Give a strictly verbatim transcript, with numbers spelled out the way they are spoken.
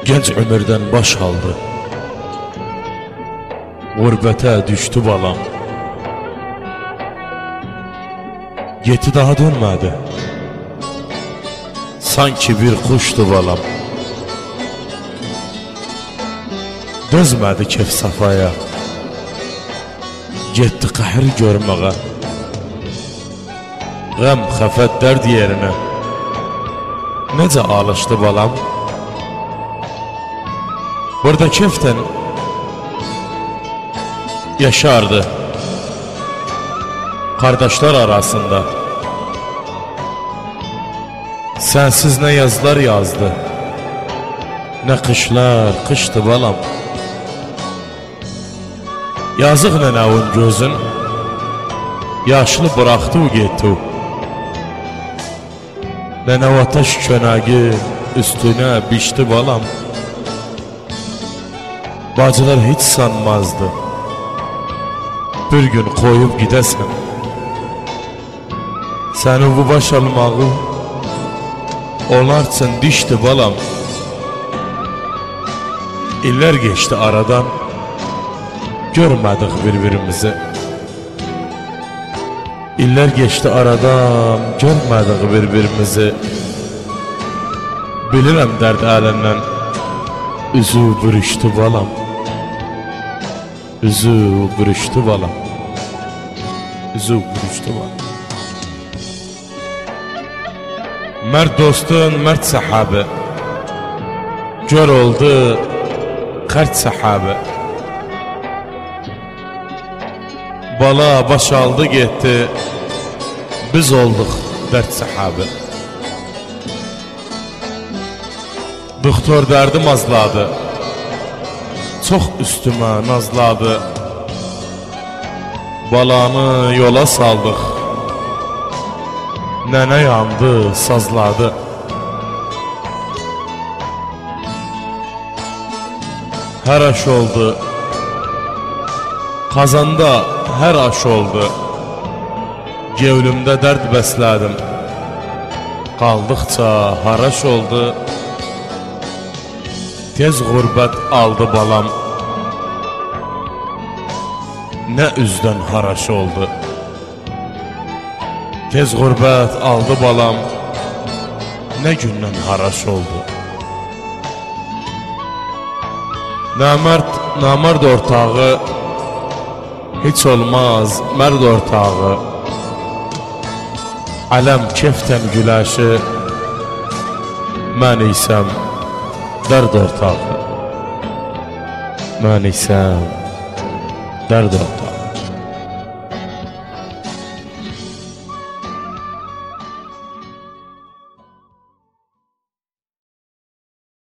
Genç ömürden baş aldı, gurbete düştü balam. Yeti daha dönmedi, sanki bir kuştu balam. Dözmedi kef safaya, gitti kahır görmeye. Gəm, xəfət, dərd yerinə necə alışdı balam. Burada keften yaşardı kardeşler arasında. Sensiz ne yazlar yazdı, ne kışlar kıştı balam. Yazıq nənəvin gözün yaşlı bıraktı o getdi. Nənəv ateş çönəgi üstüne biçdi balam. Bacılar hiç sanmazdı bir gün koyup gidesən. Səni bu baş almağı onlar üçün dişdi balam. İller geçti aradan, görmedik birbirimizi. İller geçti aradan, görmedik birbirimizi. Bilirəm dərd əlindən üzü bürüştü balam. Üzü bürüştü balam. Üzü bürüştü balam. Mərd dostun, mərd sahabe, gör oldu xərt sahabe. Bala baş aldı getdi, biz olduq dərd sahabe. Doktor dərdim azladı, çox üstümə nazladı. Balanı yola saldıq, nənə yandı, sazladı. Hər aş oldu, qazanda hər aş oldu. Gevlümdə dərd bəslədim, qaldıqca haraş oldu. Tez gurbət aldı balam, nə üzdən haraş oldu. Tez gurbət aldı balam, nə gündən haraş oldu. Namərd, namərd ortağı, hiç olmaz mərd ortağı. Ələm keften güləşi, mən isəm dərd ortağı. Mən isəm dərd ortağı.